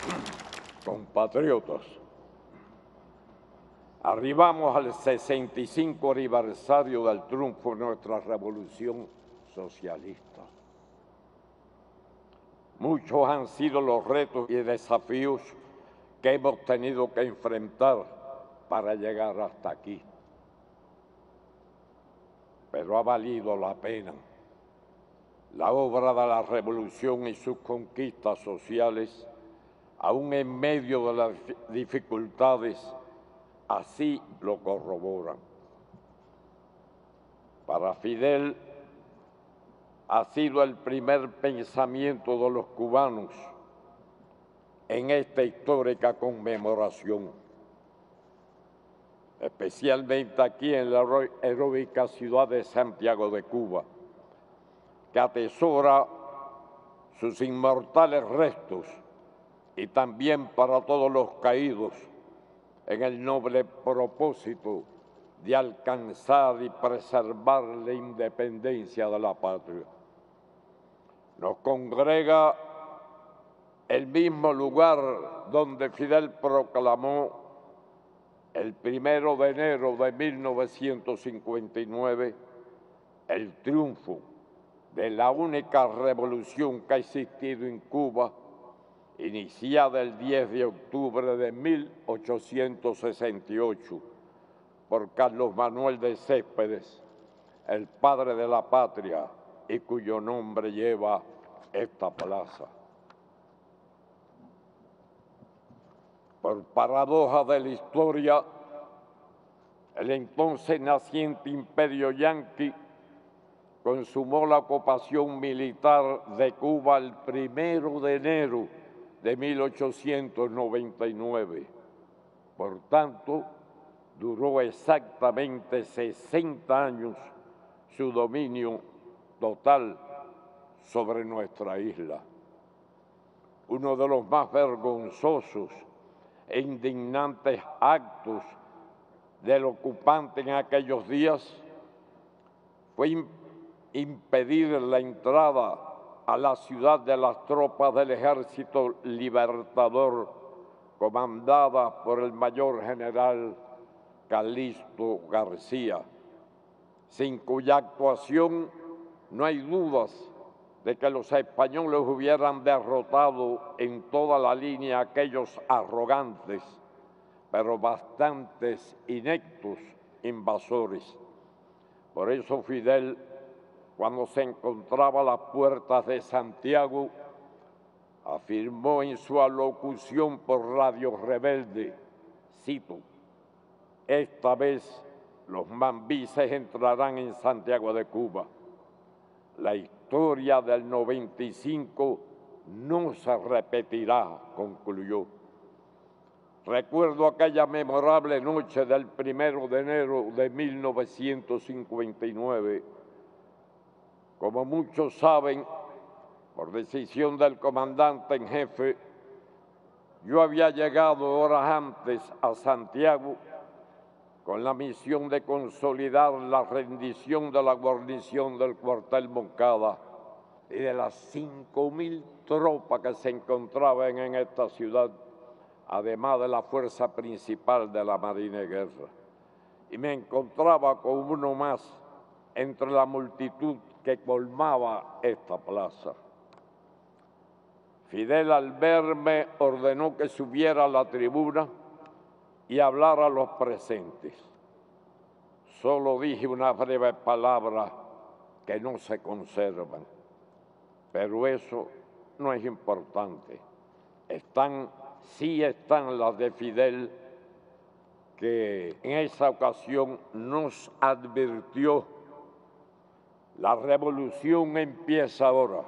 Compatriotas, arribamos al 65 aniversario del triunfo de nuestra revolución socialista. Muchos han sido los retos y desafíos que hemos tenido que enfrentar para llegar hasta aquí. Pero ha valido la pena. La obra de la revolución y sus conquistas sociales, aún en medio de las dificultades, así lo corroboran. Para Fidel ha sido el primer pensamiento de los cubanos en esta histórica conmemoración, especialmente aquí en la heroica ciudad de Santiago de Cuba, que atesora sus inmortales restos, y también para todos los caídos en el noble propósito de alcanzar y preservar la independencia de la patria. Nos congrega el mismo lugar donde Fidel proclamó el 1 de enero de 1959 el triunfo de la única revolución que ha existido en Cuba, iniciada el 10 de octubre de 1868 por Carlos Manuel de Céspedes, el padre de la patria, y cuyo nombre lleva esta plaza. Por paradoja de la historia, el entonces naciente imperio yanqui consumó la ocupación militar de Cuba el 1 de enero de 1899. Por tanto, duró exactamente 60 años su dominio total sobre nuestra isla. Uno de los más vergonzosos e indignantes actos del ocupante en aquellos días fue impedir la entrada a la ciudad de las tropas del Ejército Libertador, comandadas por el mayor general Calixto García, sin cuya actuación no hay dudas de que los españoles hubieran derrotado en toda la línea a aquellos arrogantes, pero bastantes ineptos invasores. Por eso Fidel, cuando se encontraba a las puertas de Santiago, afirmó en su alocución por Radio Rebelde, cito: "Esta vez los mambises entrarán en Santiago de Cuba. La historia del 95 no se repetirá", concluyó. Recuerdo aquella memorable noche del 1 de enero de 1959. Como muchos saben, por decisión del comandante en jefe, yo había llegado horas antes a Santiago con la misión de consolidar la rendición de la guarnición del cuartel Moncada y de las 5.000 tropas que se encontraban en esta ciudad, además de la fuerza principal de la Marina de Guerra. Y me encontraba con uno más entre la multitud que colmaba esta plaza. Fidel, al verme, ordenó que subiera a la tribuna y hablara a los presentes. Solo dije una breve palabra que no se conservan, pero eso no es importante. Sí están las de Fidel, que en esa ocasión nos advirtió: la revolución empieza ahora.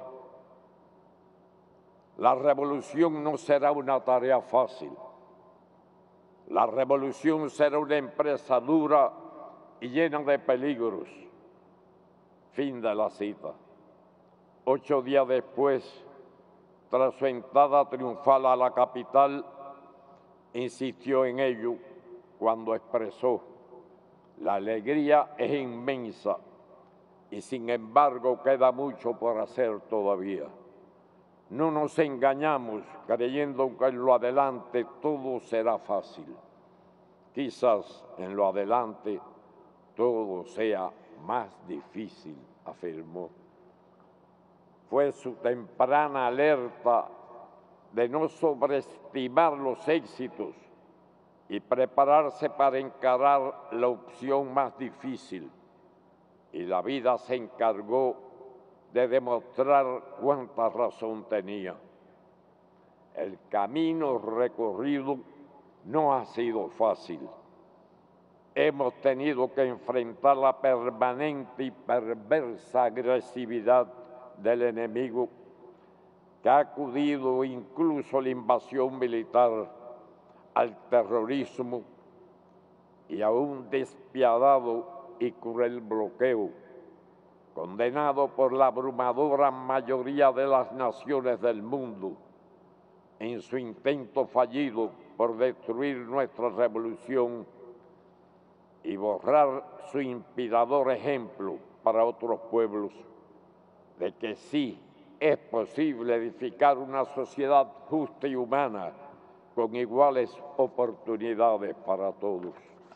La revolución no será una tarea fácil. La revolución será una empresa dura y llena de peligros. Fin de la cita. 8 días después, tras su entrada triunfal a la capital, insistió en ello cuando expresó: "La alegría es inmensa y sin embargo queda mucho por hacer todavía. no nos engañamos creyendo que en lo adelante todo será fácil. Quizás en lo adelante todo sea más difícil, afirmó. Fue su temprana alerta de no sobreestimar los éxitos y prepararse para encarar la opción más difícil. Y la vida se encargó de demostrar cuánta razón tenía. El camino recorrido no ha sido fácil. Hemos tenido que enfrentar la permanente y perversa agresividad del enemigo, que ha acudido incluso a la invasión militar, al terrorismo y a un despiadado y cruel bloqueo, condenado por la abrumadora mayoría de las naciones del mundo en su intento fallido por destruir nuestra revolución y borrar su inspirador ejemplo para otros pueblos de que sí es posible edificar una sociedad justa y humana con iguales oportunidades para todos.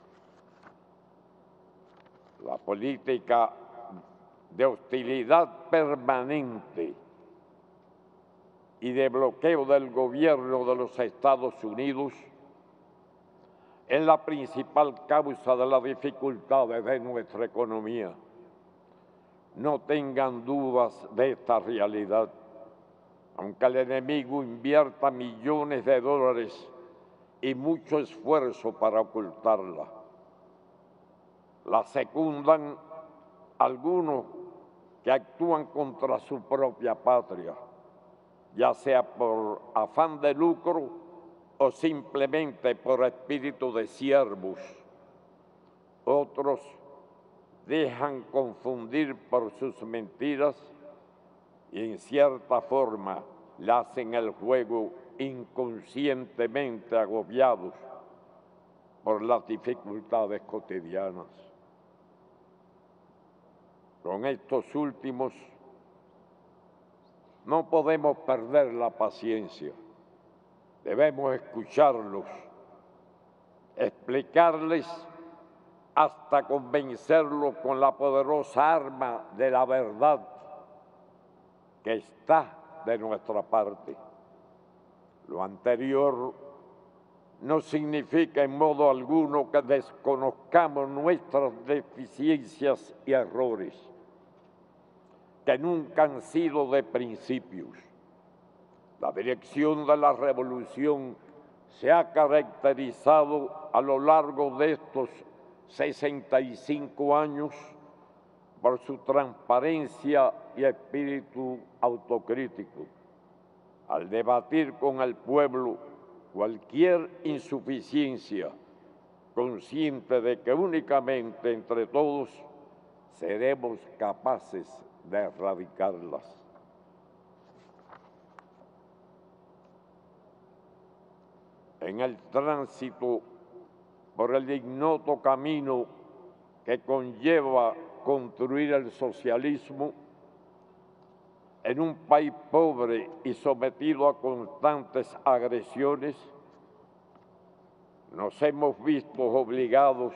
La política de hostilidad permanente y de bloqueo del gobierno de los Estados Unidos es la principal causa de las dificultades de nuestra economía. No tengan dudas de esta realidad. Aunque el enemigo invierta millones de dólares y mucho esfuerzo para ocultarla, la secundan algunos que actúan contra su propia patria, ya sea por afán de lucro o simplemente por espíritu de siervos. Otros dejan confundir por sus mentiras y en cierta forma le hacen el juego inconscientemente agobiados por las dificultades cotidianas. Con estos últimos no podemos perder la paciencia. Debemos escucharlos, explicarles hasta convencerlos con la poderosa arma de la verdad que está de nuestra parte. Lo anterior no significa en modo alguno que desconozcamos nuestras deficiencias y errores, que nunca han sido de principios. La dirección de la revolución se ha caracterizado a lo largo de estos 65 años por su transparencia y espíritu autocrítico. Al debatir con el pueblo cualquier insuficiencia, consciente de que únicamente entre todos seremos capaces de erradicarlas. En el tránsito por el ignoto camino que conlleva construir el socialismo en un país pobre y sometido a constantes agresiones, nos hemos visto obligados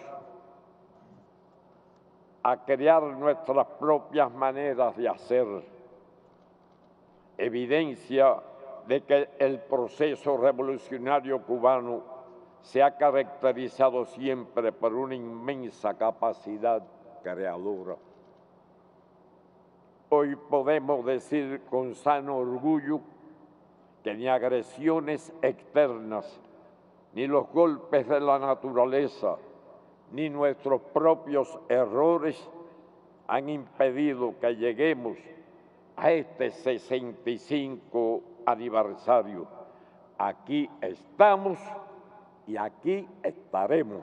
a crear nuestras propias maneras de hacer, evidencia de que el proceso revolucionario cubano se ha caracterizado siempre por una inmensa capacidad creadora. Hoy podemos decir con sano orgullo que ni agresiones externas, ni los golpes de la naturaleza, ni nuestros propios errores han impedido que lleguemos a este 65 aniversario. Aquí estamos y aquí estaremos.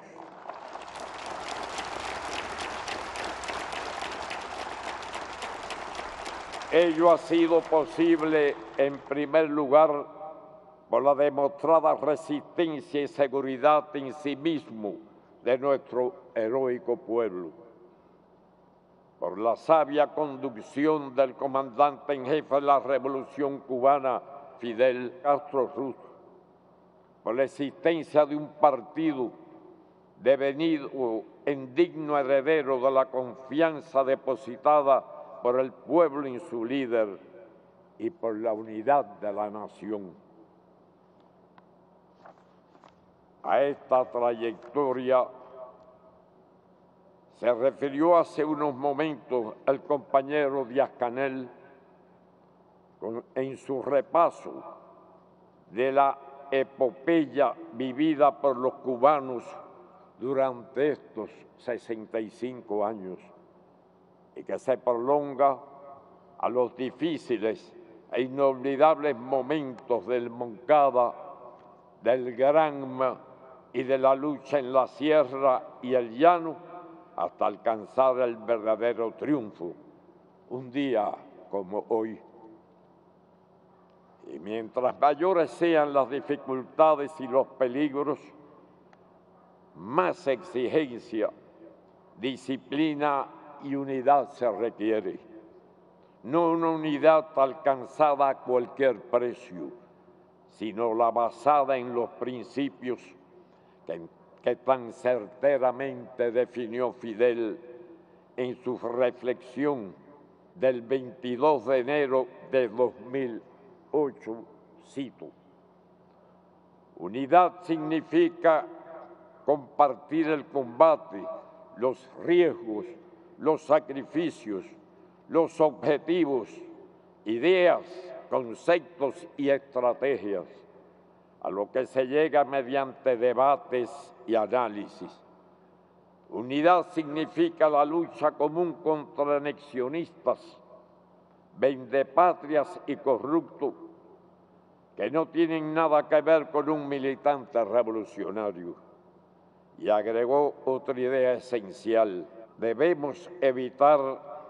Ello ha sido posible, en primer lugar, por la demostrada resistencia y seguridad en sí mismo de nuestro heroico pueblo, por la sabia conducción del comandante en jefe de la Revolución Cubana, Fidel Castro Ruz por la existencia de un partido devenido en digno heredero de la confianza depositada por el pueblo en su líder y por la unidad de la nación. A esta trayectoria se refirió hace unos momentos el compañero Díaz-Canel en su repaso de la epopeya vivida por los cubanos durante estos 65 años y que se prolonga a los difíciles e inolvidables momentos del Moncada, del Granma y de la lucha en la sierra y el llano hasta alcanzar el verdadero triunfo, un día como hoy. Y mientras mayores sean las dificultades y los peligros, más exigencia, disciplina y unidad se requiere. No una unidad alcanzada a cualquier precio, sino la basada en los principios que tan certeramente definió Fidel en su reflexión del 22 de enero de 2008, cito: unidad significa compartir el combate, los riesgos, los sacrificios, los objetivos, ideas, conceptos y estrategias, a lo que se llega mediante debates y análisis. Unidad significa la lucha común contra anexionistas, vendepatrias y corruptos, que no tienen nada que ver con un militante revolucionario. Y agregó otra idea esencial: debemos evitar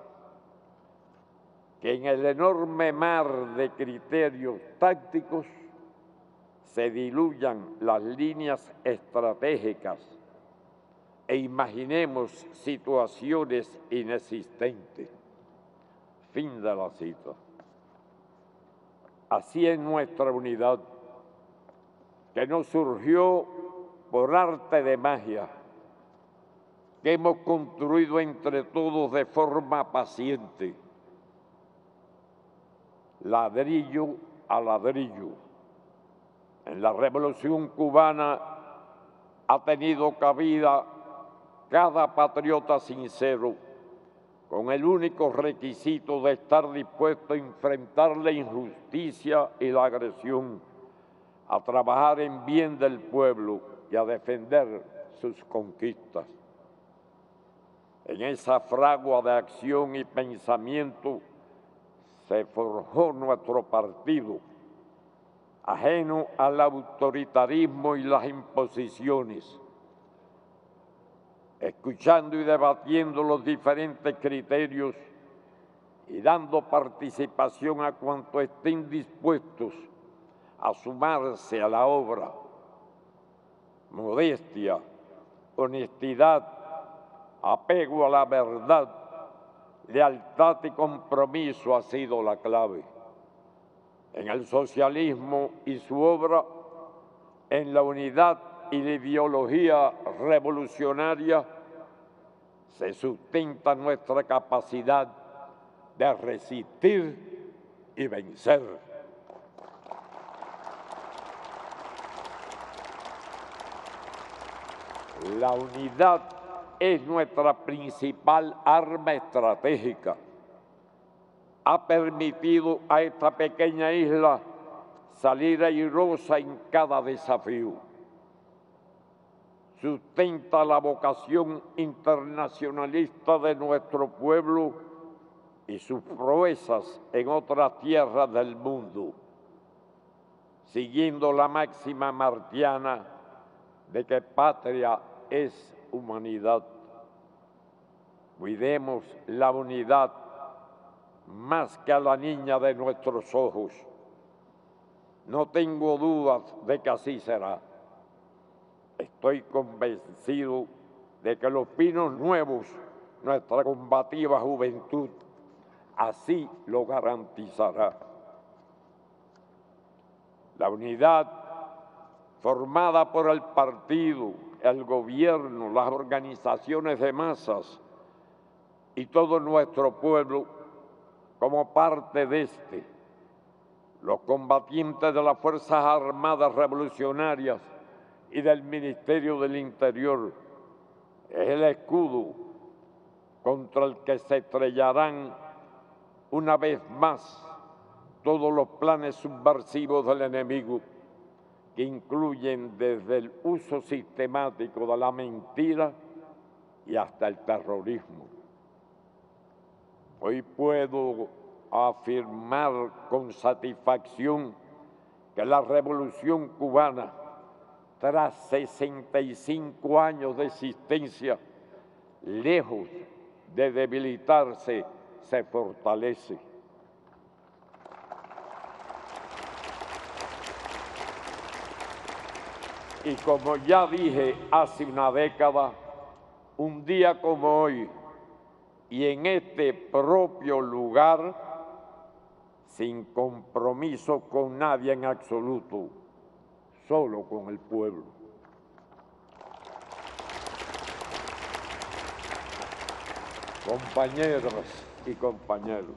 que en el enorme mar de criterios tácticos se diluyan las líneas estratégicas e imaginemos situaciones inexistentes. Fin de la cita. Así es nuestra unidad, que no surgió por arte de magia, que hemos construido entre todos de forma paciente, ladrillo a ladrillo. En la Revolución Cubana ha tenido cabida cada patriota sincero, con el único requisito de estar dispuesto a enfrentar la injusticia y la agresión, a trabajar en bien del pueblo y a defender sus conquistas. En esa fragua de acción y pensamiento se forjó nuestro partido, ajeno al autoritarismo y las imposiciones, escuchando y debatiendo los diferentes criterios y dando participación a cuantos estén dispuestos a sumarse a la obra. Modestia, honestidad, apego a la verdad, lealtad y compromiso ha sido la clave. En el socialismo y su obra, en la unidad y la ideología revolucionaria, se sustenta nuestra capacidad de resistir y vencer. La unidad es nuestra principal arma estratégica. Ha permitido a esta pequeña isla salir airosa en cada desafío. Sustenta la vocación internacionalista de nuestro pueblo y sus proezas en otras tierras del mundo, siguiendo la máxima martiana de que patria es humanidad. Cuidemos la unidad más que a la niña de nuestros ojos. No tengo dudas de que así será. Estoy convencido de que los pinos nuevos, nuestra combativa juventud, así lo garantizará. La unidad formada por el partido, el gobierno, las organizaciones de masas y todo nuestro pueblo como parte de este. Los combatientes de las Fuerzas Armadas Revolucionarias y del Ministerio del Interior es el escudo contra el que se estrellarán una vez más todos los planes subversivos del enemigo, que incluyen desde el uso sistemático de la mentira y hasta el terrorismo. Hoy puedo afirmar con satisfacción que la Revolución Cubana, tras 65 años de existencia, lejos de debilitarse, se fortalece. Y como ya dije hace una década, un día como hoy, y en este propio lugar, sin compromiso con nadie en absoluto, solo con el pueblo. Compañeras y compañeros,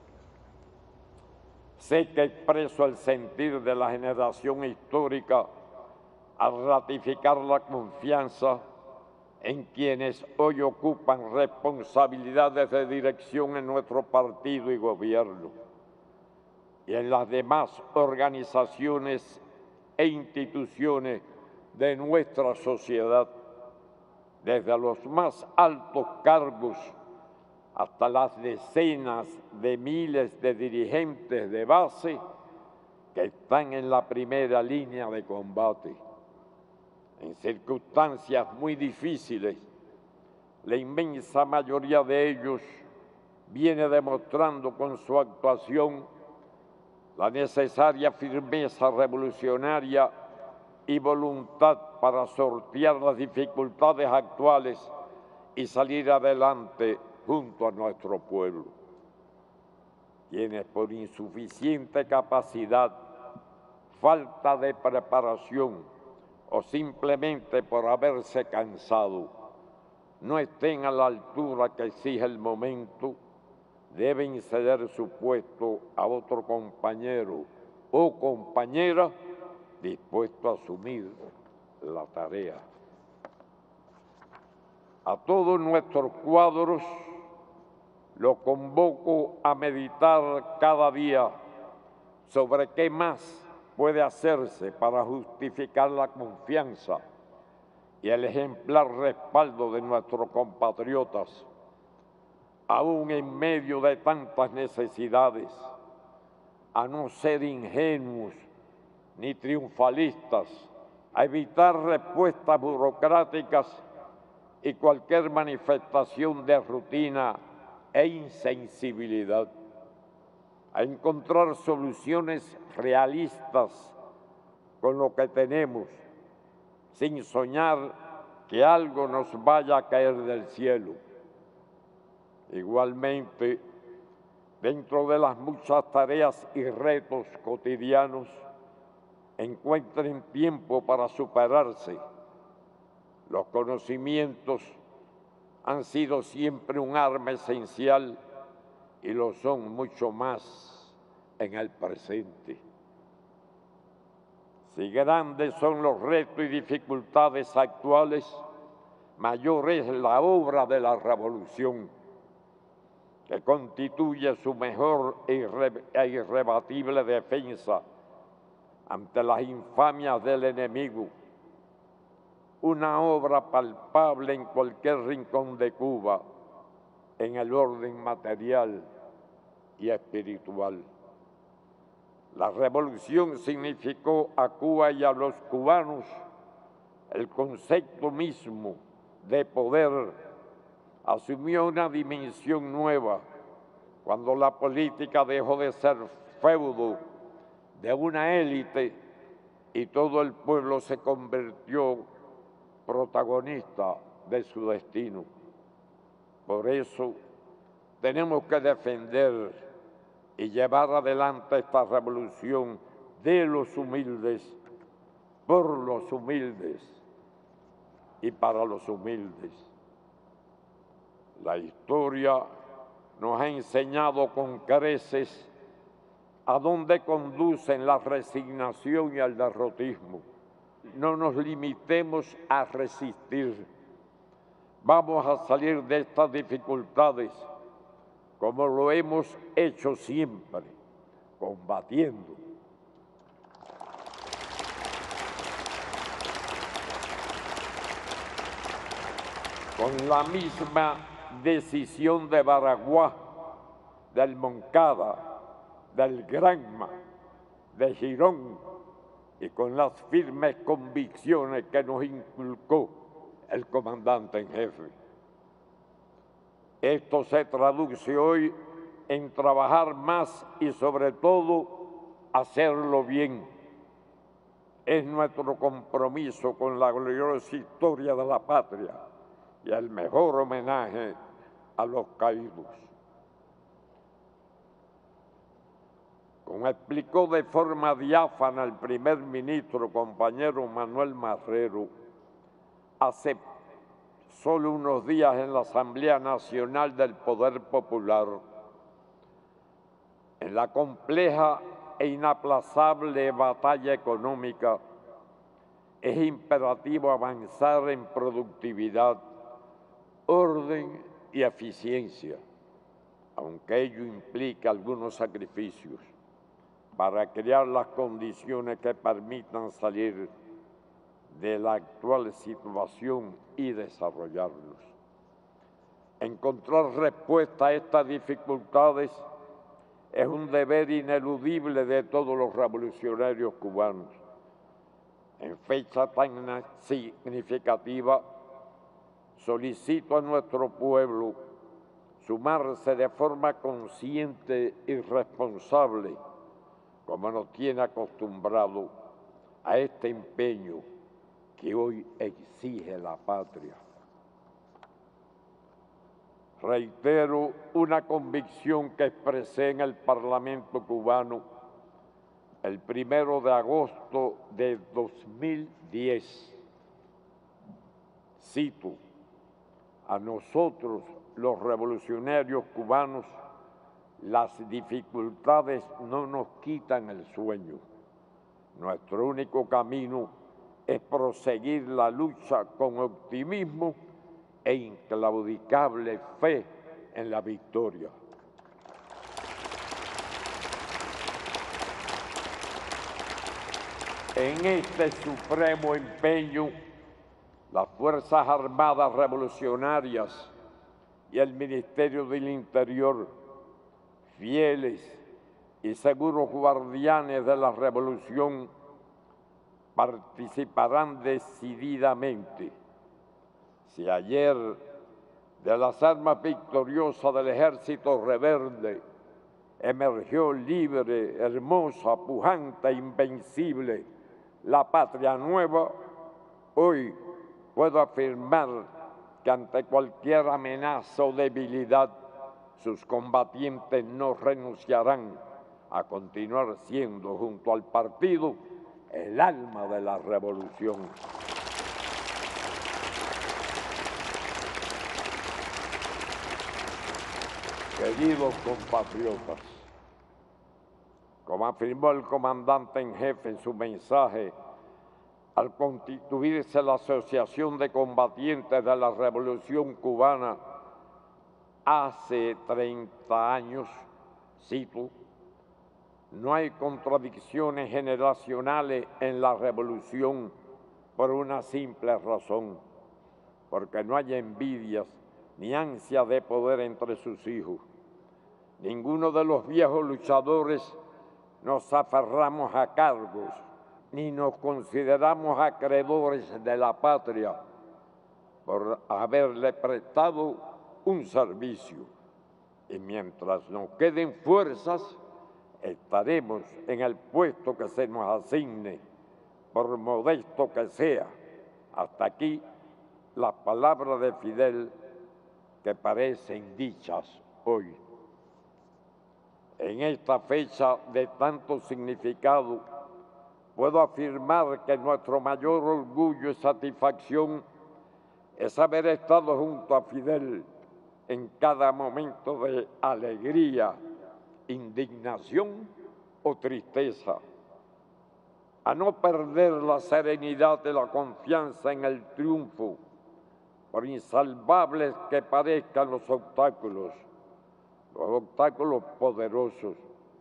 sé que expreso el sentir de la generación histórica al ratificar la confianza en quienes hoy ocupan responsabilidades de dirección en nuestro partido y gobierno y en las demás organizaciones e instituciones de nuestra sociedad, desde los más altos cargos hasta las decenas de miles de dirigentes de base que están en la primera línea de combate. En circunstancias muy difíciles, la inmensa mayoría de ellos viene demostrando con su actuación la necesaria firmeza revolucionaria y voluntad para sortear las dificultades actuales y salir adelante junto a nuestro pueblo. Quienes por insuficiente capacidad, falta de preparación o simplemente por haberse cansado, no estén a la altura que exige el momento, deben ceder su puesto a otro compañero o compañera dispuesto a asumir la tarea. A todos nuestros cuadros lo convoco a meditar cada día sobre qué más puede hacerse para justificar la confianza y el ejemplar respaldo de nuestros compatriotas, aún en medio de tantas necesidades, a no ser ingenuos ni triunfalistas, a evitar respuestas burocráticas y cualquier manifestación de rutina e insensibilidad, a encontrar soluciones realistas con lo que tenemos, sin soñar que algo nos vaya a caer del cielo. Igualmente, dentro de las muchas tareas y retos cotidianos, encuentren tiempo para superarse. Los conocimientos han sido siempre un arma esencial y lo son mucho más en el presente. Si grandes son los retos y dificultades actuales, mayor es la obra de la revolución, que constituye su mejor e irrebatible defensa ante las infamias del enemigo, una obra palpable en cualquier rincón de Cuba, en el orden material y espiritual. La revolución significó a Cuba y a los cubanos el concepto mismo de poder. Asumió una dimensión nueva cuando la política dejó de ser feudo de una élite y todo el pueblo se convirtió protagonista de su destino. Por eso tenemos que defender y llevar adelante esta revolución de los humildes, por los humildes y para los humildes. La historia nos ha enseñado con creces a dónde conducen la resignación y el derrotismo. No nos limitemos a resistir. Vamos a salir de estas dificultades como lo hemos hecho siempre, combatiendo. Con la misma decisión de Baraguá, del Moncada, del Granma, de Girón, y con las firmes convicciones que nos inculcó el comandante en jefe. Esto se traduce hoy en trabajar más y sobre todo hacerlo bien. Es nuestro compromiso con la gloriosa historia de la patria y el mejor homenaje a los caídos. Como explicó de forma diáfana el primer ministro, compañero Manuel Marrero, hace solo unos días en la Asamblea Nacional del Poder Popular, en la compleja e inaplazable batalla económica, es imperativo avanzar en productividad, orden y eficiencia, aunque ello implica algunos sacrificios, para crear las condiciones que permitan salir de la actual situación y desarrollarlos. Encontrar respuesta a estas dificultades es un deber ineludible de todos los revolucionarios cubanos. En fecha tan significativa, solicito a nuestro pueblo sumarse de forma consciente y responsable, como nos tiene acostumbrado, a este empeño que hoy exige la patria. Reitero una convicción que expresé en el Parlamento cubano el 1 de agosto de 2010. Cito: a nosotros, los revolucionarios cubanos, las dificultades no nos quitan el sueño. Nuestro único camino es proseguir la lucha con optimismo e inclaudicable fe en la victoria. En este supremo empeño, las Fuerzas Armadas Revolucionarias y el Ministerio del Interior, fieles y seguros guardianes de la revolución, participarán decididamente. Si ayer de las armas victoriosas del ejército rebelde emergió libre, hermosa, pujante e invencible la patria nueva, hoy puedo afirmar que ante cualquier amenaza o debilidad, sus combatientes no renunciarán a continuar siendo, junto al partido, el alma de la revolución. Queridos compatriotas, como afirmó el comandante en jefe en su mensaje, al constituirse la Asociación de Combatientes de la Revolución Cubana hace 30 años, cito: no hay contradicciones generacionales en la revolución por una simple razón, porque no hay envidias ni ansia de poder entre sus hijos. Ninguno de los viejos luchadores nos aferramos a cargos, ni nos consideramos acreedores de la patria por haberle prestado un servicio. Y mientras nos queden fuerzas, estaremos en el puesto que se nos asigne, por modesto que sea. Hasta aquí las palabras de Fidel que parecen dichas hoy. En esta fecha de tanto significado, puedo afirmar que nuestro mayor orgullo y satisfacción es haber estado junto a Fidel en cada momento de alegría, indignación o tristeza, a no perder la serenidad y la confianza en el triunfo, por insalvables que parezcan los obstáculos poderosos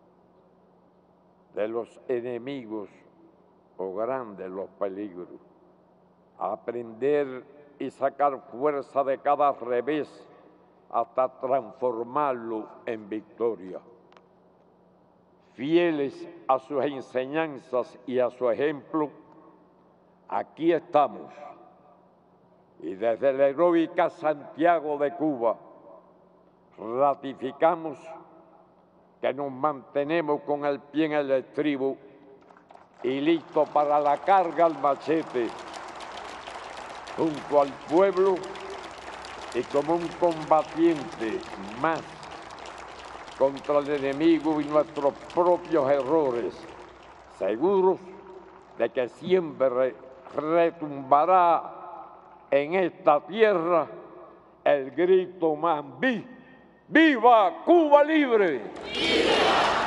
de los enemigos o grandes los peligros, a aprender y sacar fuerza de cada revés hasta transformarlo en victoria. Fieles a sus enseñanzas y a su ejemplo, aquí estamos. Y desde la heroica Santiago de Cuba, ratificamos que nos mantenemos con el pie en el estribo y listos para la carga al machete, junto al pueblo y como un combatiente más contra el enemigo y nuestros propios errores, seguros de que siempre retumbará en esta tierra el grito más: ¡Viva Cuba Libre! ¡Viva!